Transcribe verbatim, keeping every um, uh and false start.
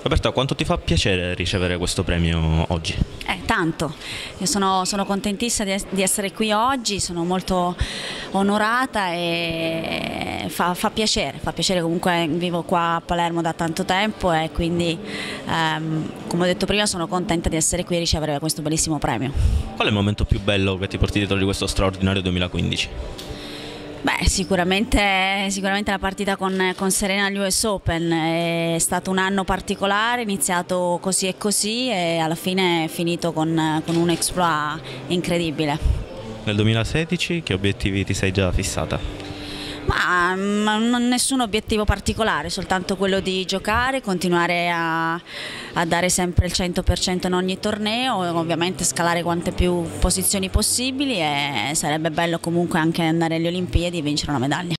Roberta, quanto ti fa piacere ricevere questo premio oggi? Eh, tanto, io sono, sono contentissima di, es- di essere qui oggi, sono molto onorata e fa, fa piacere, fa piacere comunque vivo qua a Palermo da tanto tempo e quindi ehm, come ho detto prima sono contenta di essere qui e ricevere questo bellissimo premio. Qual è il momento più bello che ti porti dietro di questo straordinario duemilaquindici? Beh, sicuramente, sicuramente la partita con, con Serena agli U S Open è stato un anno particolare, iniziato così e così e alla fine è finito con, con un exploit incredibile. Nel duemilasedici che obiettivi ti sei già fissata? Ma, ma non nessun obiettivo particolare, soltanto quello di giocare, continuare a, a dare sempre il cento per cento in ogni torneo e ovviamente scalare quante più posizioni possibili e sarebbe bello comunque anche andare alle Olimpiadi e vincere una medaglia.